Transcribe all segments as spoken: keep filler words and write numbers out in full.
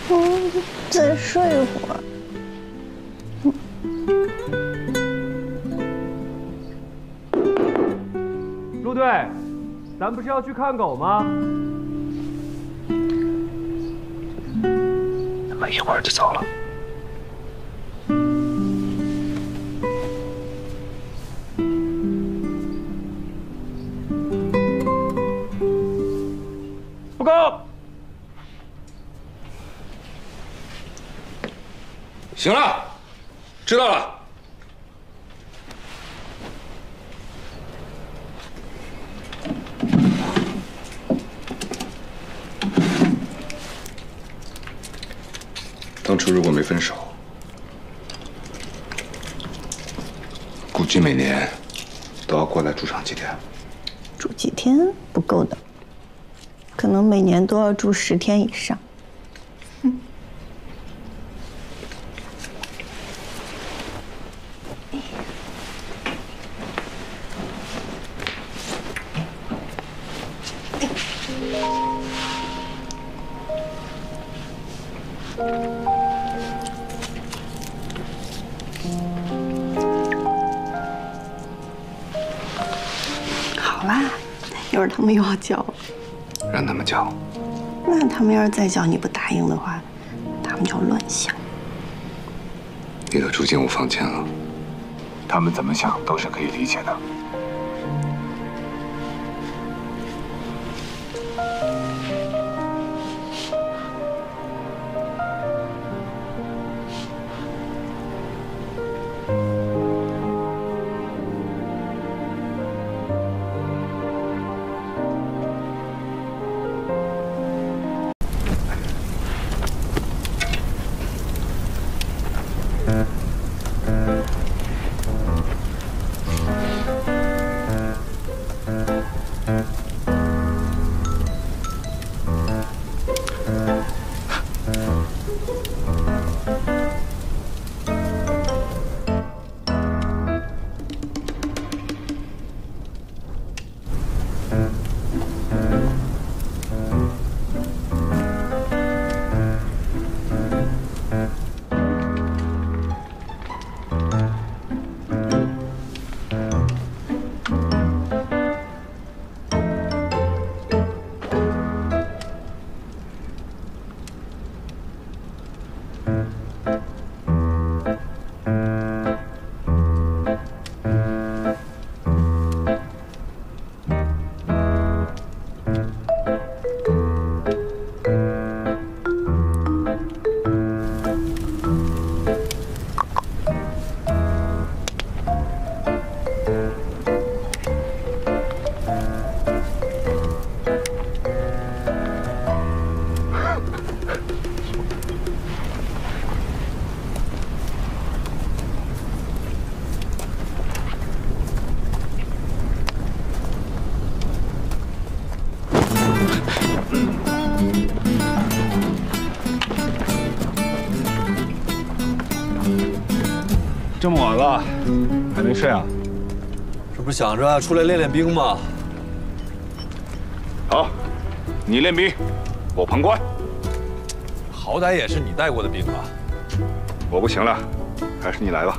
嗯，再睡一会儿。 陆队，咱不是要去看狗吗？ 那么一会儿就走了。 报告。 行了，知道了。 当初如果没分手，估计每年都要过来住上几天。 住几天不够的，可能每年都要住十天以上。嗯。好啦，一会儿他们又要叫了。 让他们叫。 那他们要是再叫你不答应的话，他们就乱想。 你都住进我房间了，他们怎么想都是可以理解的。 这么晚了，还没睡啊？ 这不是想着出来练练兵吗？ 好，你练兵，我旁观。 好歹也是你带过的兵啊。 我不行了，还是你来吧。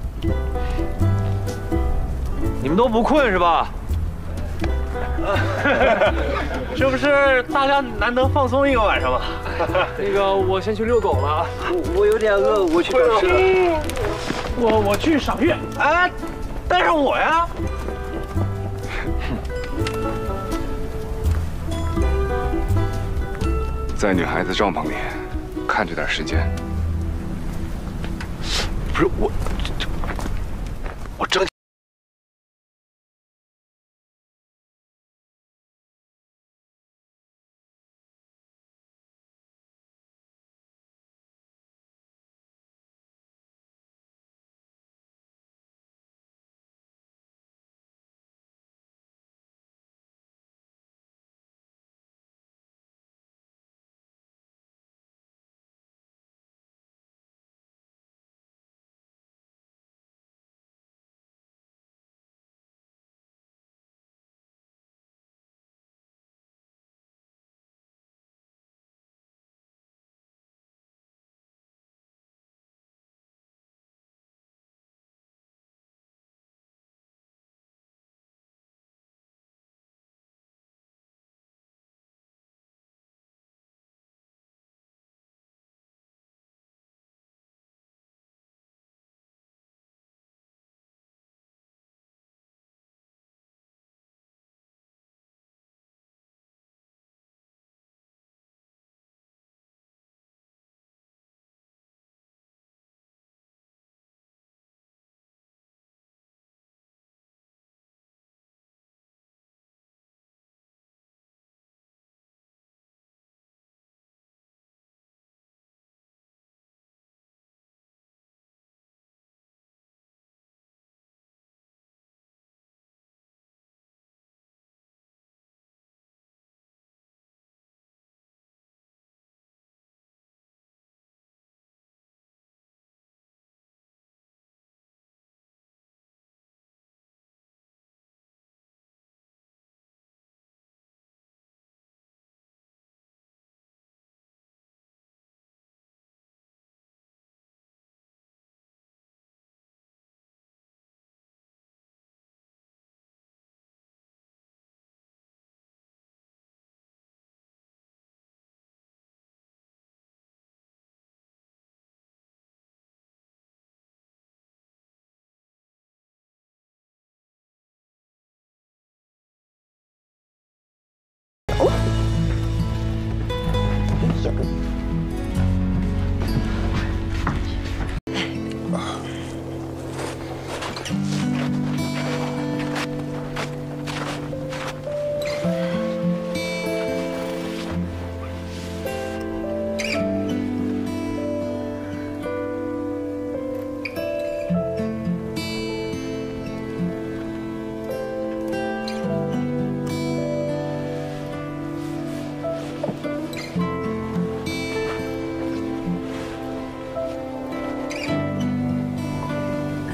你们都不困是吧？这不是大家难得放松一个晚上吗？那个，我先去遛狗了啊。 我我有点饿，我去找吃的。 我我去赏月。哎，带上我呀！ 在女孩子帐篷里看着点时间。不是我，我真。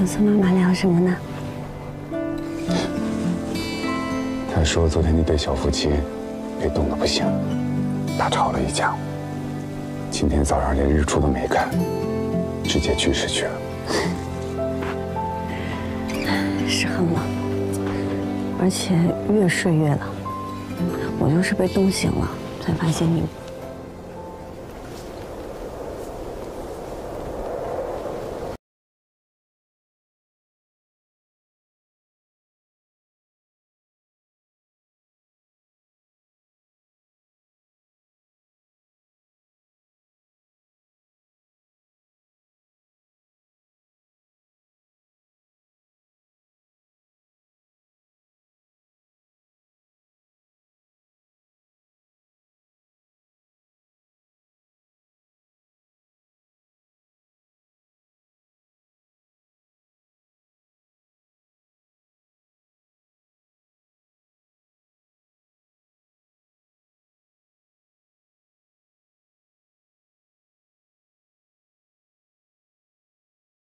和孙妈妈聊什么呢？ 她说昨天你被小夫妻给冻得不行，大吵了一架。今天早上连日出都没看，直接去世去了。 是很冷，而且越睡越冷。我就是被冻醒了，才发现你